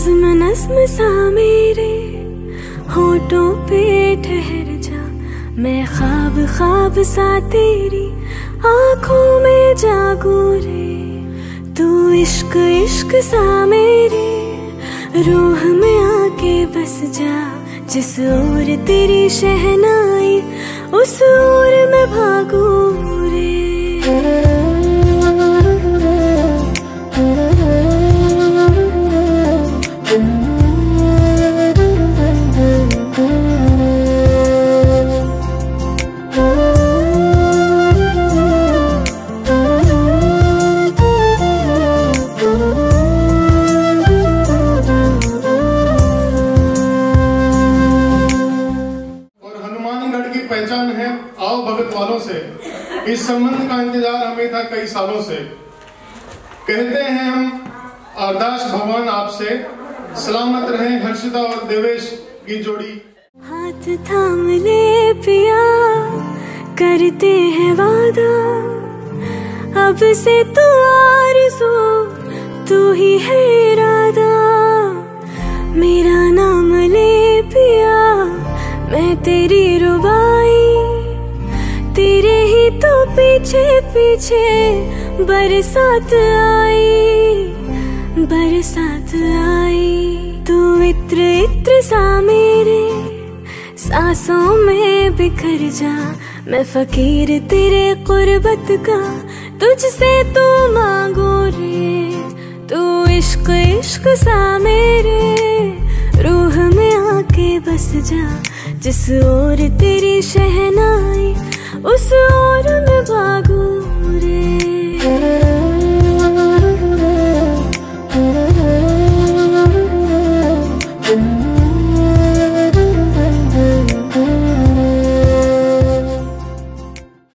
नज्म सा मेरे होठों पे ठहर जा, मैं ख्वाब ख्वाब सा तेरी आँखों में जागू रे। तू इश्क इश्क सा मेरे रूह में आके बस जा, जिस ओर तेरी शहनाई उस ओर मैं भागू रे। पहचान है आओ भगत वालों से, इस संबंध का इंतजार हमें था कई सालों से। कहते हैं हम अरदास भगवान आपसे, सलामत रहे हर्षिता और देवेश की जोड़ी। हाथ थाम ले पिया करते हैं वादा, अब से तू आरज़ू तू ही है इरादा। मेरा नाम ले पिया मैं तेरी रुबाई, तेरे ही तो पीछे पीछे बरसात आई, बरसात आई। तू इत्र इत्र सा मेरे सांसों में बिखर जा, मैं फकीर तेरे कुर्बत का तुझसे तो मांगू रे। तू इश्क इश्क सा मेरे रूह में आके बस जा, जिस ओर तेरी शहनाई उस ओर मैं भागू।